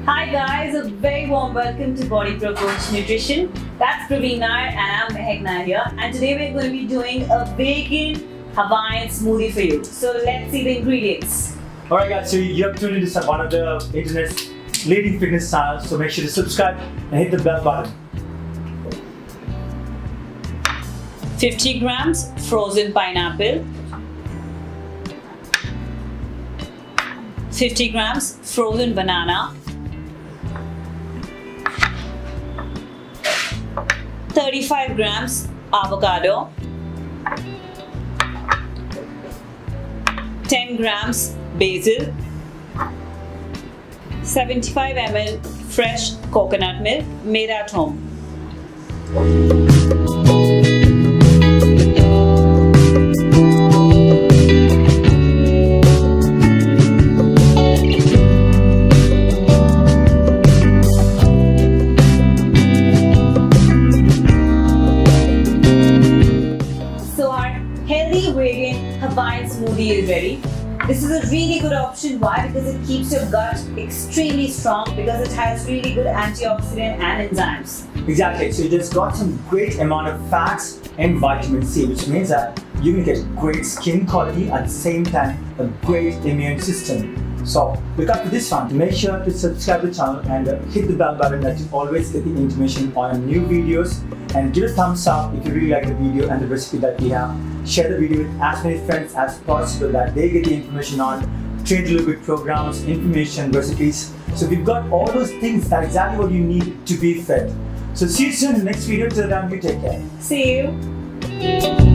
Hi guys, a very warm welcome to Body Pro Coach Nutrition. That's Praveen Nair and I'm Mehak Nair here. And today we're going to be doing a vegan Hawaiian smoothie for you. So let's see the ingredients. Alright guys, so you have tuned into one of the internet's leading fitness channels. So make sure to subscribe and hit the bell button. 50 grams frozen pineapple. 50 grams frozen banana. 35 grams avocado, 10 grams basil, 75 ml fresh coconut milk made at home. Healthy vegan Hawaiian smoothie is ready. This is a really good option. Why? Because it keeps your gut extremely strong because it has really good antioxidant and enzymes. Exactly. So you just got some great amount of fats and vitamin C, which means that you can get great skin quality at the same time a great immune system. So look up to this one. Make sure to subscribe to the channel and hit the bell button that you always get the information on new videos, and give a thumbs up if you really like the video and the recipe that we have. Share the video with as many friends as possible that they get the information on trade related programs, information, recipes. So we've got all those things that exactly what you need to be fit. So see you soon in the next video. Till then, you take care. See you.